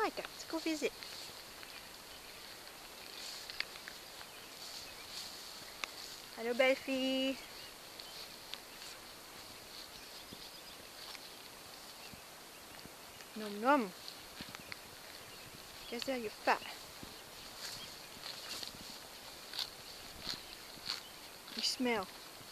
Micah, let's go visit. Hello, Belfie. Nom nom. Gazelle, you're fat. You smell.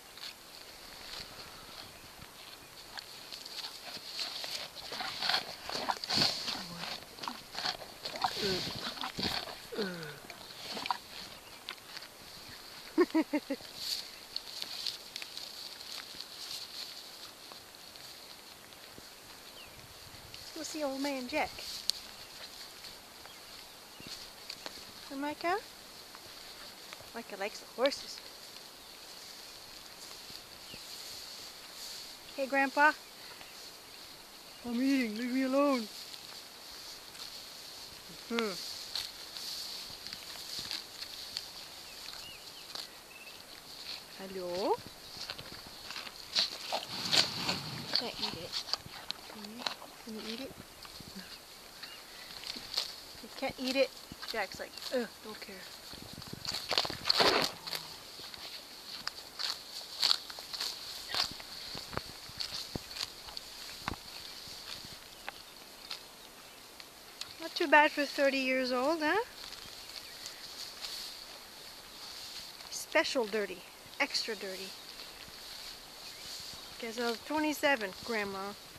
Let's go see old man Jack. Hey, Micah? Micah likes the horses. Hey, Grandpa. I'm eating. Leave me alone. Hello? Can't eat it. Can you eat it? You can't eat it. Jack's like, ugh, don't care. Not too bad for 30 years old, huh? Special dirty. Extra dirty. Gazelle's 27, Grandma.